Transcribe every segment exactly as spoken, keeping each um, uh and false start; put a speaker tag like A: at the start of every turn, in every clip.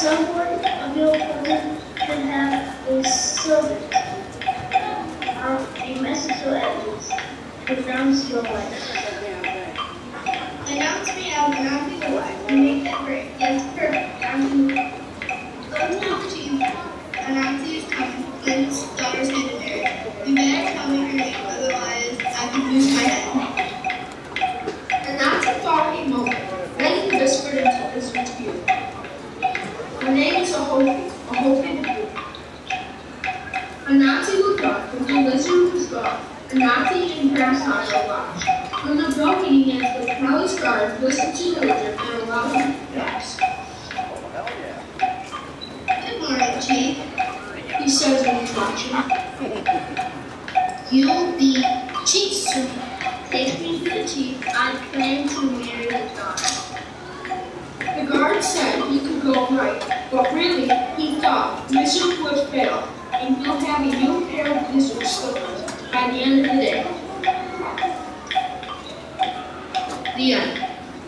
A: someone of your presence should have a servant, a message or evidence to announce your wife.
B: Announce me as announcing the wife and make that great. Yes, perfect. I'm go tell the chief. Announce is coming. Lynn's daughter's getting married. You better tell me her name, otherwise I could lose my head.
C: Announce thought a moment. Then he whispered into Israel's ear. Her name is Ahofi, Ahofi the Beautiful. Anansi looked up, but the lizard was gone. Anansi and Grasshopper watched. When the broken hands of the palace guard listened to the lizard and allowed him to pass.
B: Good morning, Chief.
C: He says in introduction.
B: You'll be chief soon. Take me to the chief. I plan to marry his daughter.
C: The guard said he could go right, but really, he thought lizard would fail, and he'll have a new pair of lizard slippers by the end of the day. The end.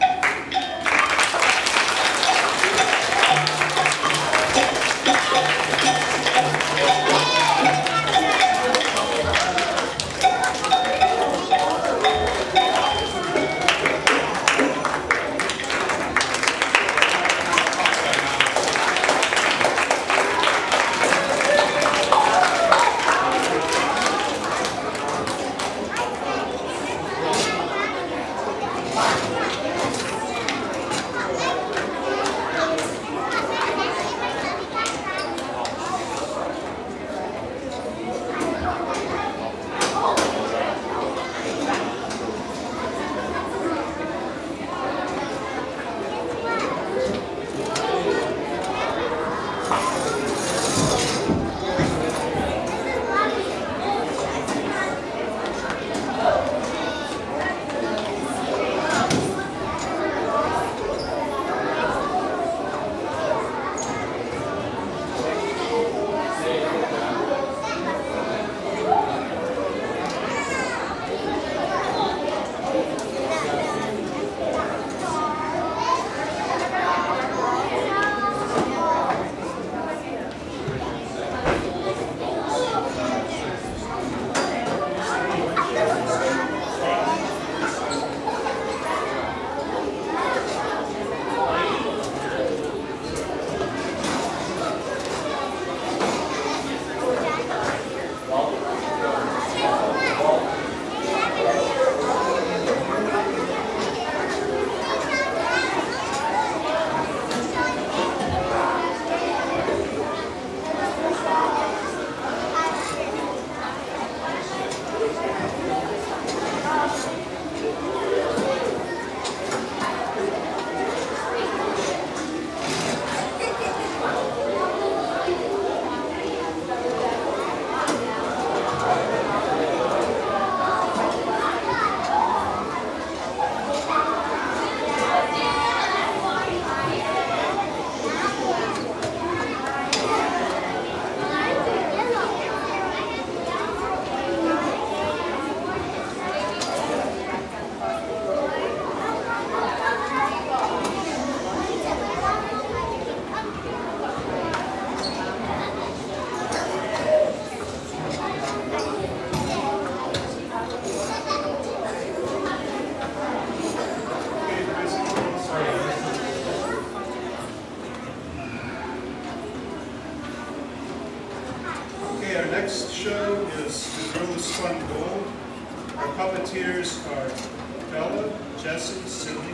D: next show is The Girl Who Spun Gold. Our puppeteers are Bella, Jesse, Sydney,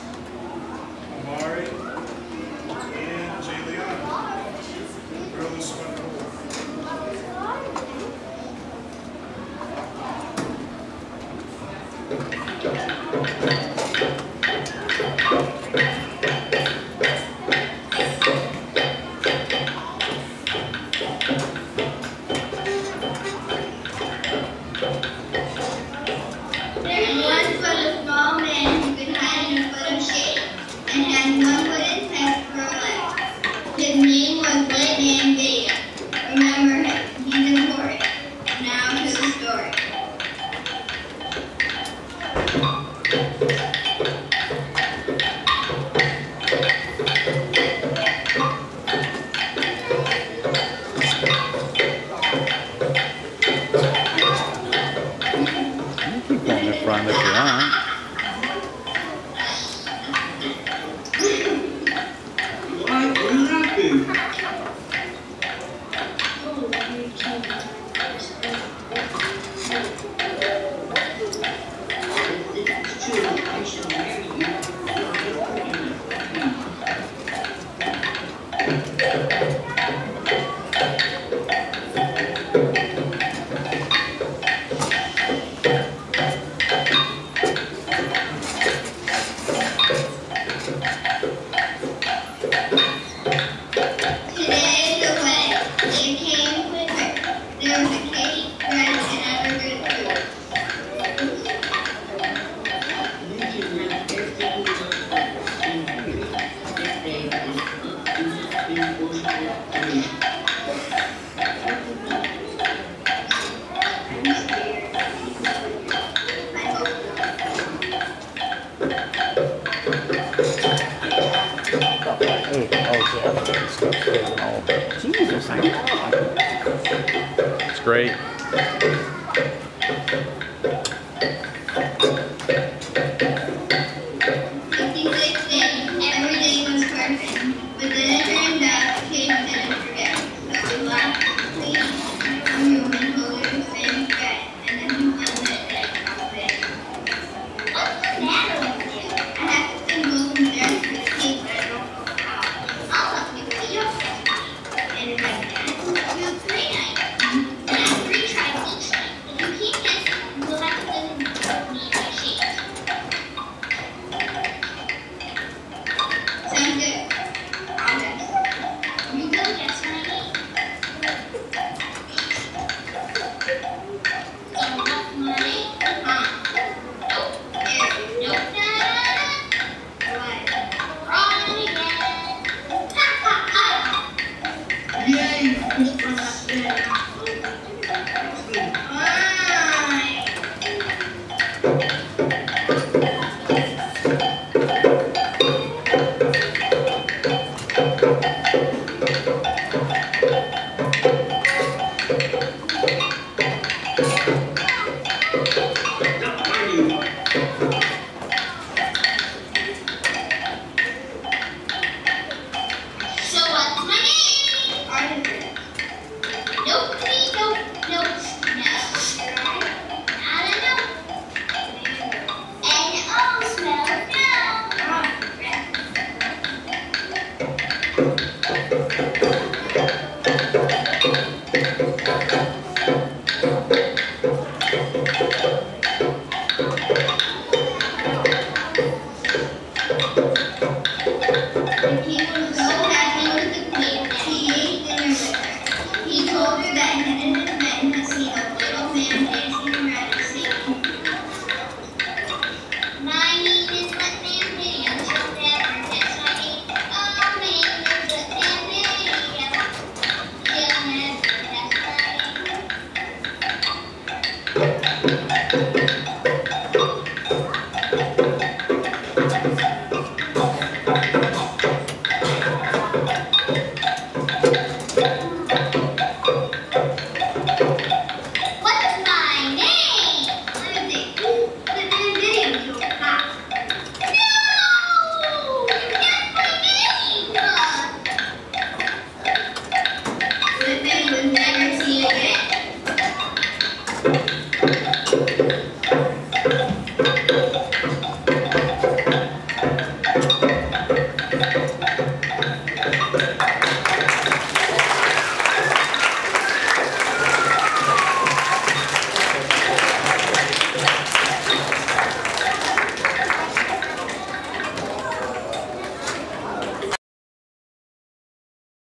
D: Amari, and Jayliana. The Girl Who Spun Gold.
B: There once was a small man who could hide in a
E: Jesus, I know. It's great.
B: fifty-six days, every day was perfect. But then it turned out Kate didn't forget. So we laughed, clean, and we only told her to say forget. And then we found that day all day. What's the matter with you? I have to sing golden bears for the cake, but I don't know how. I'll help you with your and if I can, we'll play night. And after we try each night, if you can't guess, we'll have to live with me by shade. Sounds good. I'll guess. You go guess my name. So what's my name? Huh? Nope. There. Nope. Da-da-da-da. What? Wrong again. Ha ha ha.
C: Yay, Christmas Day.
B: Fine. So what's my name? Arthur. Nope, nope, nope, no. Not a nope. N O smells no. Oh,